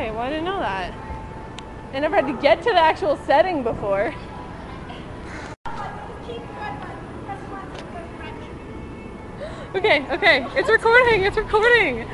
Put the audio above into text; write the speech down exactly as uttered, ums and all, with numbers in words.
Okay, well I didn't know that. I never had to get to the actual setting before. Okay, okay, it's recording, it's recording.